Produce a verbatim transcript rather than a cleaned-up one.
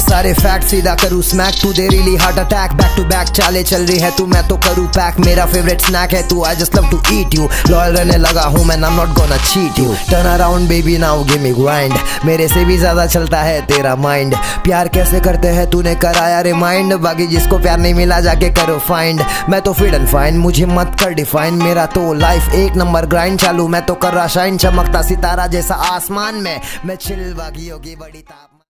सारे फैक्ट सीधा करूँ स्मैक, तू दे really heart attack. Back to back चाले चल रही है तू, मैं तो करूँ पैक। मेरा फेवरेट स्नैक है तू, I just love to eat you. Loyal रहने लगा हूँ मैं, I'm not gonna cheat you। Turn around baby now give me grind, मेरे से भी ज्यादा चलता है तेरा माइंड। प्यार कैसे करते हैं तूने कराया रिमाइंड, बाकी जिसको प्यार नहीं मिला जाके करो फाइंड। मैं तो फिट एंड फाइन, मुझे मत कर डिफाइन, मेरा तो लाइफ एक नंबर ग्राइंड चालू। मैं तो कर रहा शाइन, चमकता सितारा जैसा आसमान में, मैं चिल बाकी होगी बड़ी ताप।